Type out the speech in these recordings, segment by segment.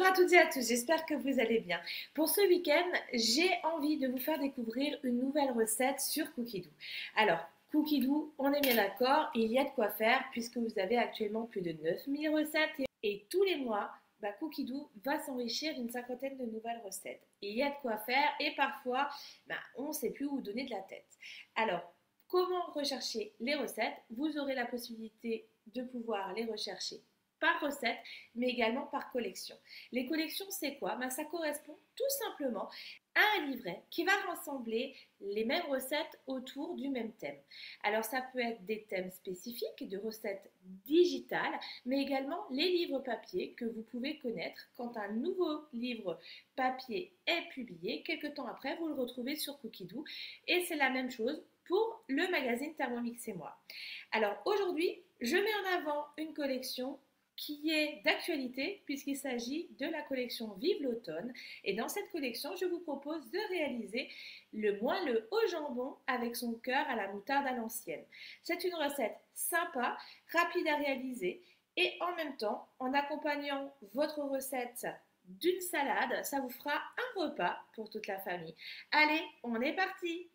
Bonjour à toutes et à tous, j'espère que vous allez bien. Pour ce week-end, j'ai envie de vous faire découvrir une nouvelle recette sur Cookidoo. Alors, Cookidoo, on est bien d'accord, il y a de quoi faire puisque vous avez actuellement plus de 9000 recettes et tous les mois, Cookidoo va s'enrichir d'une cinquantaine de nouvelles recettes. Et il y a de quoi faire et parfois, on ne sait plus où donner de la tête. Alors, comment rechercher les recettes? Vous aurez la possibilité de pouvoir les rechercher par recette, mais également par collection. Les collections, c'est quoi? Ça correspond tout simplement à un livret qui va rassembler les mêmes recettes autour du même thème. Alors ça peut être des thèmes spécifiques, de recettes digitales, mais également les livres papier que vous pouvez connaître quand un nouveau livre papier est publié. Quelques temps après, vous le retrouvez sur Cookidoo et c'est la même chose pour le magazine Thermomix et moi. Alors aujourd'hui, je mets en avant une collection qui est d'actualité puisqu'il s'agit de la collection Vive l'automne. Et dans cette collection, je vous propose de réaliser le moelleux au jambon avec son cœur à la moutarde à l'ancienne. C'est une recette sympa, rapide à réaliser et en même temps, en accompagnant votre recette d'une salade, ça vous fera un repas pour toute la famille. Allez, on est parti!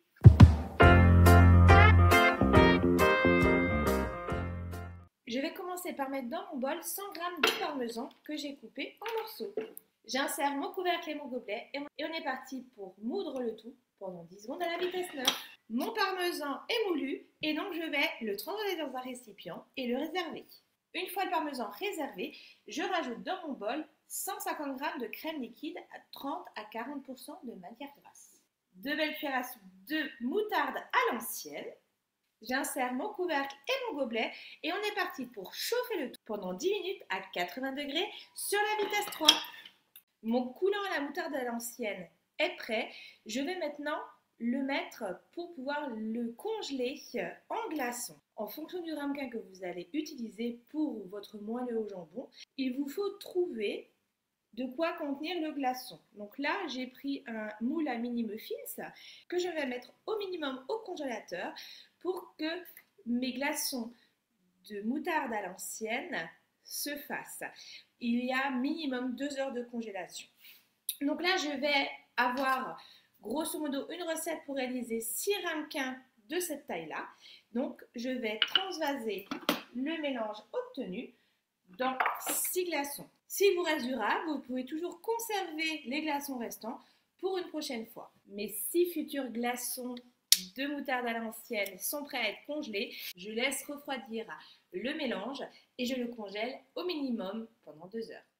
Je vais commencer par mettre dans mon bol 100 g de parmesan que j'ai coupé en morceaux. J'insère mon couvercle et mon gobelet et on est parti pour moudre le tout pendant 10 secondes à la vitesse 9. Mon parmesan est moulu et donc je vais le transvaser dans un récipient et le réserver. Une fois le parmesan réservé, je rajoute dans mon bol 150 g de crème liquide à 30 à 40% de matière grasse. 2 belles cuillères à soupe de moutarde à l'ancienne. J'insère mon couvercle et mon gobelet et on est parti pour chauffer le tout pendant 10 minutes à 80 degrés sur la vitesse 3. Mon coulant à la moutarde à l'ancienne est prêt. Je vais maintenant le mettre pour pouvoir le congeler en glaçons. En fonction du ramequin que vous allez utiliser pour votre moelleux au jambon, il vous faut trouver de quoi contenir le glaçon. Donc là, j'ai pris un moule à mini muffins que je vais mettre au minimum au congélateur pour que mes glaçons de moutarde à l'ancienne se fassent. Il y a minimum 2 heures de congélation. Donc là, je vais avoir grosso modo une recette pour réaliser 6 ramequins de cette taille-là. Donc, je vais transvaser le mélange obtenu dans 6 glaçons. S'il vous reste du rab, vous pouvez toujours conserver les glaçons restants pour une prochaine fois. Mes 6 futurs glaçons de moutarde à l'ancienne sont prêts à être congelés. Je laisse refroidir le mélange et je le congèle au minimum pendant 2 heures.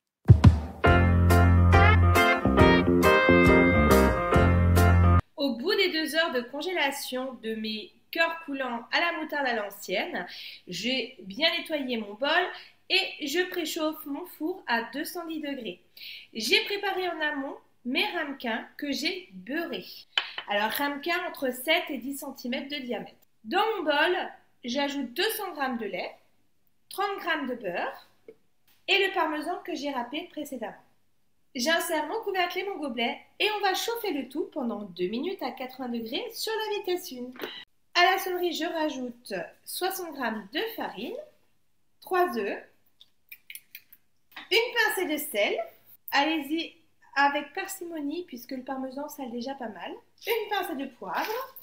Au bout des 2 heures de congélation de mes cœurs coulants à la moutarde à l'ancienne, j'ai bien nettoyé mon bol et je préchauffe mon four à 210 degrés. J'ai préparé en amont mes ramequins que j'ai beurrés. Alors ramequins entre 7 et 10 cm de diamètre. Dans mon bol, j'ajoute 200 g de lait, 30 g de beurre et le parmesan que j'ai râpé précédemment. J'insère mon couvercle et mon gobelet et on va chauffer le tout pendant 2 minutes à 80 degrés sur la vitesse 1. À la sonnerie, je rajoute 60 g de farine, 3 œufs, une pincée de sel. Allez-y avec parcimonie puisque le parmesan sale déjà pas mal. Une pincée de poivre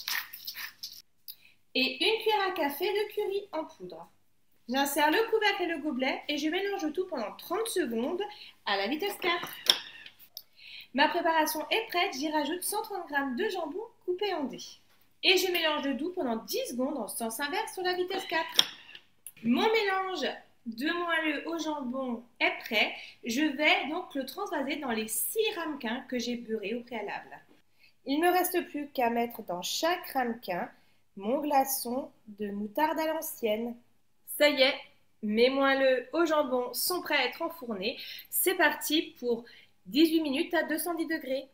et une cuillère à café de curry en poudre. J'insère le couvercle et le gobelet et je mélange le tout pendant 30 secondes à la vitesse 4. Ma préparation est prête, j'y rajoute 130 g de jambon coupé en dés. Et je mélange le tout pendant 10 secondes en sens inverse sur la vitesse 4. Mon mélange de moelleux au jambon est prêt. Je vais donc le transvaser dans les 6 ramequins que j'ai beurrés au préalable. Il ne me reste plus qu'à mettre dans chaque ramequin mon glaçon de moutarde à l'ancienne. Ça y est, mes moelleux au jambon sont prêts à être enfournés. C'est parti pour 18 minutes à 210 degrés.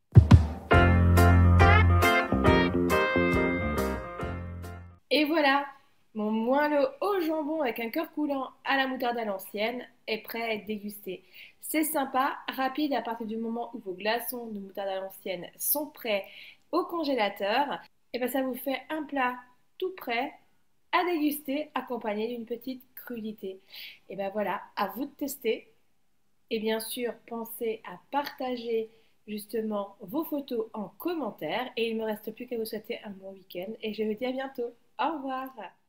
Et voilà, mon moelleux au jambon avec un cœur coulant à la moutarde à l'ancienne est prêt à être dégusté. C'est sympa, rapide à partir du moment où vos glaçons de moutarde à l'ancienne sont prêts au congélateur. Et ça vous fait un plat tout prêt à déguster accompagné d'une petite crudité. Et voilà, à vous de tester. Et bien sûr, pensez à partager justement vos photos en commentaire. Et il ne me reste plus qu'à vous souhaiter un bon week-end et je vous dis à bientôt. Au revoir.